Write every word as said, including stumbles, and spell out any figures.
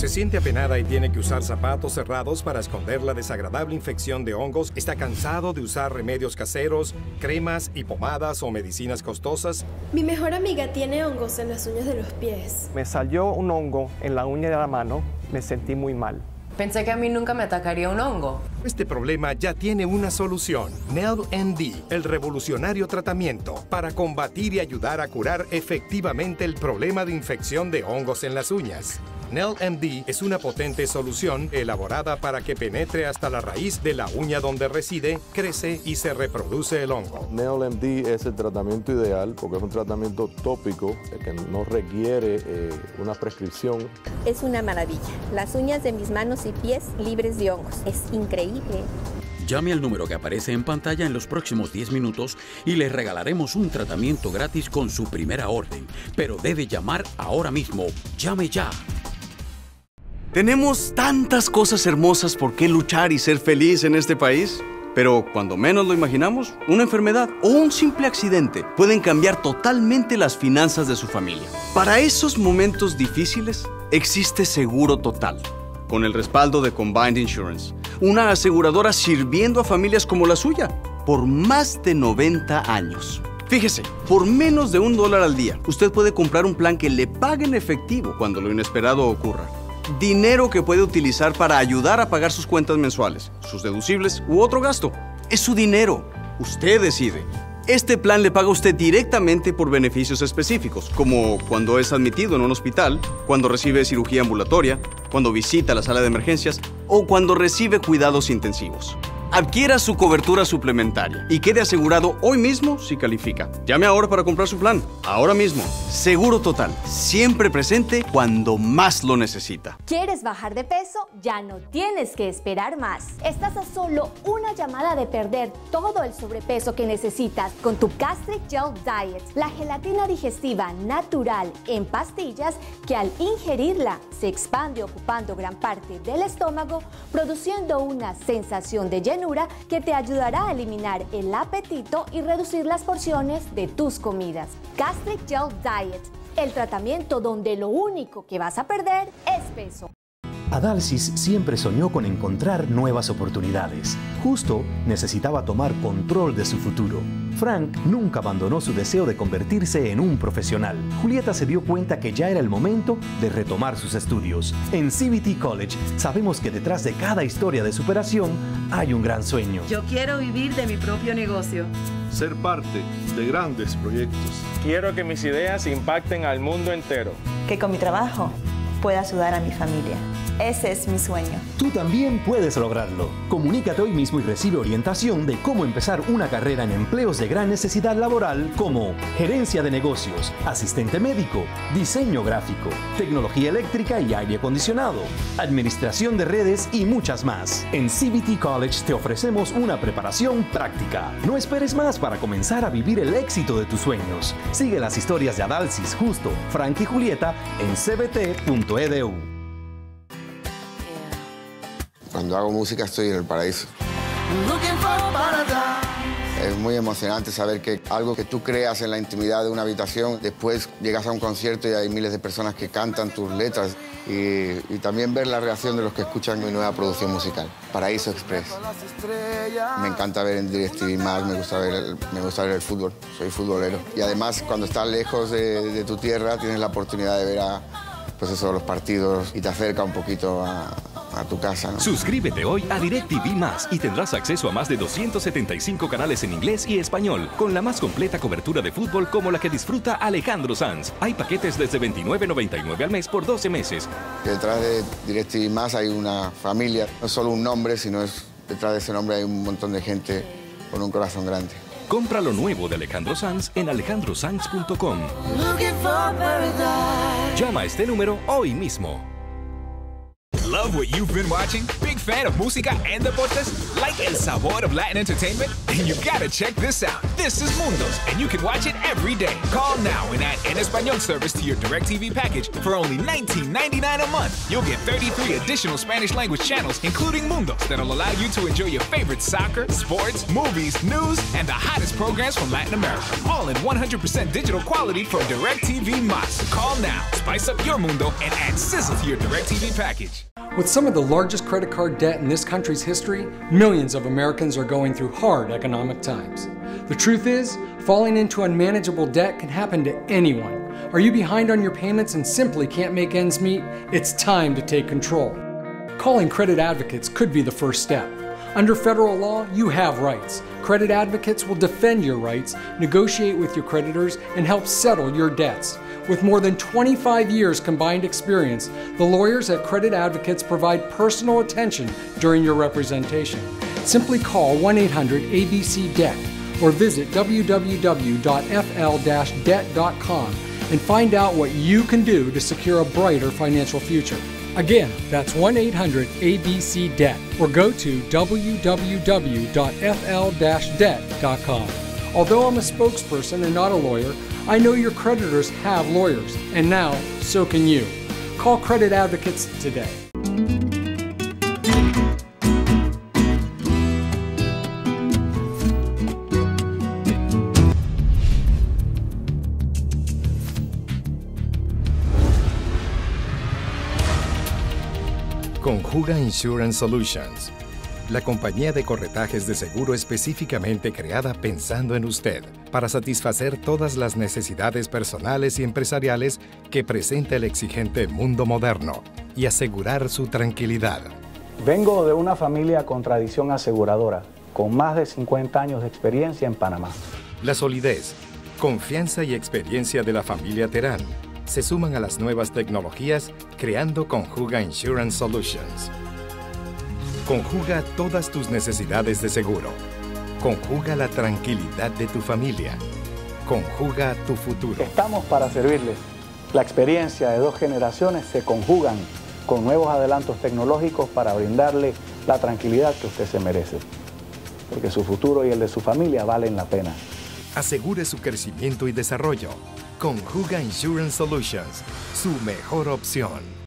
Se siente apenada y tiene que usar zapatos cerrados para esconder la desagradable infección de hongos. Está cansado de usar remedios caseros, cremas y pomadas o medicinas costosas. Mi mejor amiga tiene hongos en las uñas de los pies. Me salió un hongo en la uña de la mano. Me sentí muy mal. Pensé que a mí nunca me atacaría un hongo. Este problema ya tiene una solución. Nell M D, el revolucionario tratamiento para combatir y ayudar a curar efectivamente el problema de infección de hongos en las uñas. Nell M D es una potente solución elaborada para que penetre hasta la raíz de la uña donde reside, crece y se reproduce el hongo. Nell M D es el tratamiento ideal porque es un tratamiento tópico que no requiere eh, una prescripción. Es una maravilla. Las uñas de mis manos y pies libres de hongos. Es increíble. Llame al número que aparece en pantalla en los próximos diez minutos y le regalaremos un tratamiento gratis con su primera orden. Pero debe llamar ahora mismo. ¡Llame ya! Tenemos tantas cosas hermosas por qué luchar y ser feliz en este país. Pero cuando menos lo imaginamos, una enfermedad o un simple accidente pueden cambiar totalmente las finanzas de su familia. Para esos momentos difíciles, existe Seguro Total, con el respaldo de Combined Insurance, una aseguradora sirviendo a familias como la suya por más de noventa años. Fíjese, por menos de un dólar al día, usted puede comprar un plan que le pague en efectivo cuando lo inesperado ocurra. Dinero que puede utilizar para ayudar a pagar sus cuentas mensuales, sus deducibles u otro gasto. Es su dinero. Usted decide. Este plan le paga a usted directamente por beneficios específicos, como cuando es admitido en un hospital, cuando recibe cirugía ambulatoria, cuando visita la sala de emergencias o cuando recibe cuidados intensivos. Adquiera su cobertura suplementaria y quede asegurado hoy mismo si califica. Llame ahora para comprar su plan. Ahora mismo. Seguro Total. Siempre presente cuando más lo necesita. ¿Quieres bajar de peso? Ya no tienes que esperar más. Estás a solo una llamada de perder todo el sobrepeso que necesitas con tu Gastric Gel Diet, la gelatina digestiva natural en pastillas que al ingerirla se expande ocupando gran parte del estómago, produciendo una sensación de llenura que te ayudará a eliminar el apetito y reducir las porciones de tus comidas. Gastric Gel Diet, el tratamiento donde lo único que vas a perder es peso. Adalcis siempre soñó con encontrar nuevas oportunidades. Justo necesitaba tomar control de su futuro. Frank nunca abandonó su deseo de convertirse en un profesional. Julieta se dio cuenta que ya era el momento de retomar sus estudios. En C B T College sabemos que detrás de cada historia de superación hay un gran sueño. Yo quiero vivir de mi propio negocio. Ser parte de grandes proyectos. Quiero que mis ideas impacten al mundo entero. Que con mi trabajo pueda ayudar a mi familia. Ese es mi sueño. Tú también puedes lograrlo. Comunícate hoy mismo y recibe orientación de cómo empezar una carrera en empleos de gran necesidad laboral como gerencia de negocios, asistente médico, diseño gráfico, tecnología eléctrica y aire acondicionado, administración de redes y muchas más. En C B T College te ofrecemos una preparación práctica. No esperes más para comenzar a vivir el éxito de tus sueños. Sigue las historias de Adalcis, Justo, Frank y Julieta en c b t punto e d u. Cuando hago música estoy en el paraíso. Es muy emocionante saber que algo que tú creas en la intimidad de una habitación, después llegas a un concierto y hay miles de personas que cantan tus letras y, y también ver la reacción de los que escuchan mi nueva producción musical, Paraíso Express. Me encanta ver en DirecTV más, me gusta ver el, me gusta ver el fútbol, soy futbolero. Y además cuando estás lejos de, de tu tierra tienes la oportunidad de ver a, pues eso, los partidos y te acerca un poquito a... a tu casa, ¿no? Suscríbete hoy a DirecTV Más y tendrás acceso a más de doscientos setenta y cinco canales en inglés y español, con la más completa cobertura de fútbol como la que disfruta Alejandro Sanz. Hay paquetes desde veintinueve noventa y nueve al mes por doce meses. Detrás de DirecTV Más hay una familia, no es solo un nombre, sino es detrás de ese nombre hay un montón de gente con un corazón grande. Compra lo nuevo de Alejandro Sanz en alejandro sanz punto com. Llama a este número hoy mismo. Love what you've been watching? Big fan of música and deportes? Like El Sabor of Latin Entertainment? And you gotta check this out. This is Mundos, and you can watch it every day. Call now and add En Español service to your DirecTV package for only nineteen ninety-nine a month. You'll get thirty-three additional Spanish language channels, including Mundos, that'll allow you to enjoy your favorite soccer, sports, movies, news, and the hottest programs from Latin America. All in one hundred percent digital quality from DirecTV Más. Call now. spice up your mundo and add sizzle to your DirecTV package. With some of the largest credit card debt in this country's history, millions of Americans are going through hard economic times. The truth is, falling into unmanageable debt can happen to anyone. Are you behind on your payments and simply can't make ends meet? It's time to take control. Calling Credit Advocates could be the first step. Under federal law, you have rights. Credit Advocates will defend your rights, negotiate with your creditors, and help settle your debts. With more than twenty-five years combined experience, the lawyers at Credit Advocates provide personal attention during your representation. Simply call one eight hundred A B C debt or visit w w w dot f l dash debt dot com and find out what you can do to secure a brighter financial future. Again, that's one eight hundred A B C debt or go to w w w dot f l dash debt dot com. Although I'm a spokesperson and not a lawyer, I know your creditors have lawyers, and now so can you. Call Credit Advocates today. Conjuga Insurance Solutions, la compañía de corretajes de seguro específicamente creada pensando en usted para satisfacer todas las necesidades personales y empresariales que presenta el exigente mundo moderno y asegurar su tranquilidad. Vengo de una familia con tradición aseguradora, con más de cincuenta años de experiencia en Panamá. La solidez, confianza y experiencia de la familia Terán se suman a las nuevas tecnologías creando Conjuga Insurance Solutions. Conjuga todas tus necesidades de seguro. Conjuga la tranquilidad de tu familia. Conjuga tu futuro. Estamos para servirles. La experiencia de dos generaciones se conjugan con nuevos adelantos tecnológicos para brindarle la tranquilidad que usted se merece. Porque su futuro y el de su familia valen la pena. Asegure su crecimiento y desarrollo. Conjuga Insurance Solutions, su mejor opción.